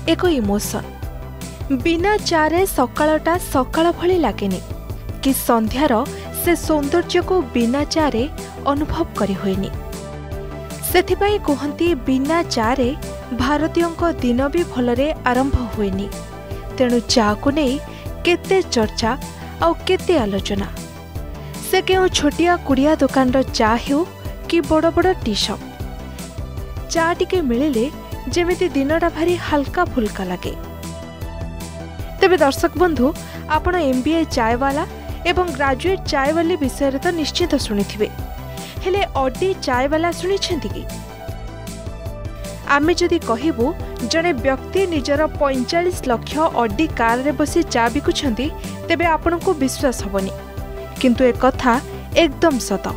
एक इमोशन। बिना चारे सकाळटा सकाळ भली लागेनी कि संध्यार से सौंदर्य को बिना चारे अनुभव करी होइनी। सेथिपाई कहती बिना चारे भारतीयों दिन भी भलरे आरंभ हुएनी। तेणु चा को नहीं केते चर्चा आउ केते आलोचना। से क्यों छोटिया कुड़िया दुकान चा हो कि बड़ बड़ टी शॉप, चा टिके मिलिले जेमिति दिनटा भारी हल्का फुल्का लगे। तेबे दर्शक बंधु, आपण MBA चाय वाला एवं ग्रेजुएट चाय वाली विषय तो निश्चित शुणिथिबे, हेले ऑडी चाय वाला शुणिछंती कि? आमे जदि कहिबु जने व्यक्ति निजर 45 लाख ऑडी कार रे बसी चा बिकुछंती तेबे आपनको विश्वास हबनी, किंतु एक कथा एकदम सत।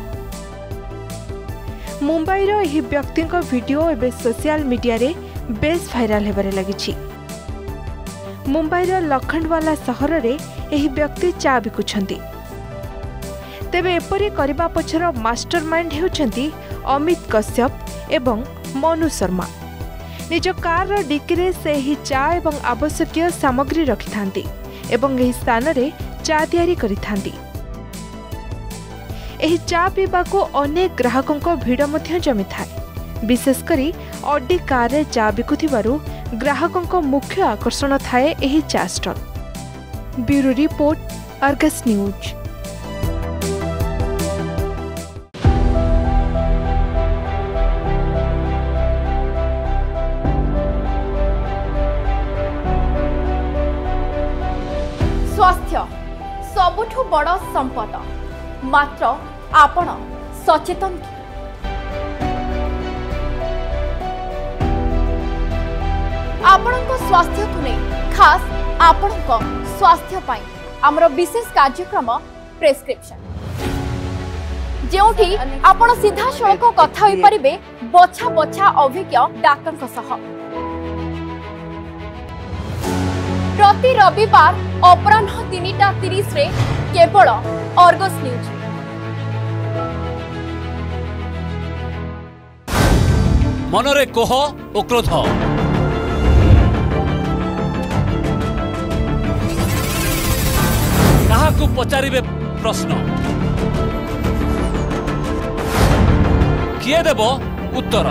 मुंबई रो एही व्यक्ति को वीडियो एबे सोशल मीडिया रे बेस वायरल हेबारे लागिछि। मुंबई रो लखंडवाला सहर रे एही व्यक्ति चा बिकुछंती। तेबे एपरि करिबा पछर मास्टरमाइंड हेउछंती अमित कश्यप एवं मनु शर्मा। निज कार डिक्की से ही चा एवं आवश्यक सामग्री रखिथांती एवं एही स्थान रे चा तैयारी करिथांती। एही चा पीबा को अनेक ग्राहकों को भीड़ मध्य जमी थाए। विशेषकर ऑडी कार रे चा बिकुथिबारु ग्राहकों को मुख्य आकर्षण थाए एही चा stall. Bureau report, Argus news. स्वास्थ्य सबुठु बड़ संपद, मात्र आपण सचेतन कि? आपणक स्वास्थ्य को नहीं खास आपणक स्वास्थ्य पाई आमर विशेष कार्यक्रम प्रेस्क्रिप्शन, जेउठी आपण सीधा सड़क कथा होई परिबे बछा बछा अभिज्ञ डाक्टर सह। प्रति रविवार अपराह्न 3:30 रे केवल अर्गस न्यूज। मनरे कोह ओ क्रोध, काहाकू पचारिबे प्रश्न, किए देब उत्तर।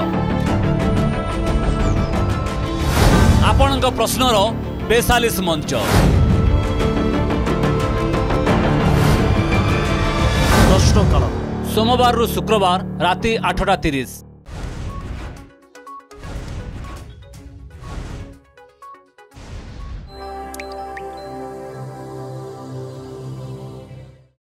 आपणक प्रश्नर 42 मंच। प्रश्नकाल सोमवार रु शुक्रवार राति 8:30।